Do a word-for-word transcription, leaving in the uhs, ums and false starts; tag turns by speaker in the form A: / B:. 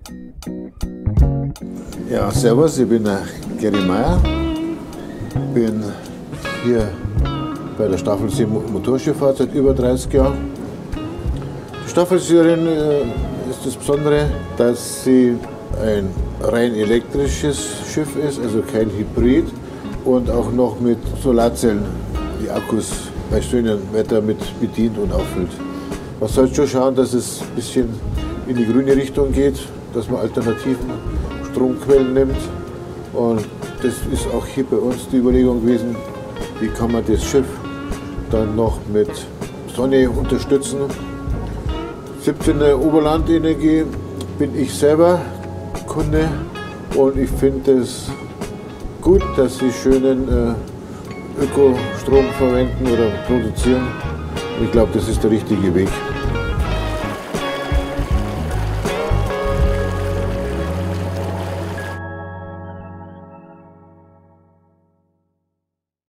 A: Ja, servus, ich bin der Gary Meyer, bin hier bei der Staffelsee Motorschifffahrt seit über dreißig Jahren. Die Staffelseerin äh, ist das Besondere, dass sie ein rein elektrisches Schiff ist, also kein Hybrid und auch noch mit Solarzellen die Akkus bei schönem Wetter mit bedient und auffüllt. Man sollte schon schauen, dass es ein bisschen in die grüne Richtung geht, dass man alternativen Stromquellen nimmt. Und das ist auch hier bei uns die Überlegung gewesen, wie kann man das Schiff dann noch mit Sonne unterstützen. siebzehner Oberlandenergie bin ich selber Kunde und ich finde es gut, dass sie schönen äh, Ökostrom verwenden oder produzieren. Ich glaube, das ist der richtige Weg.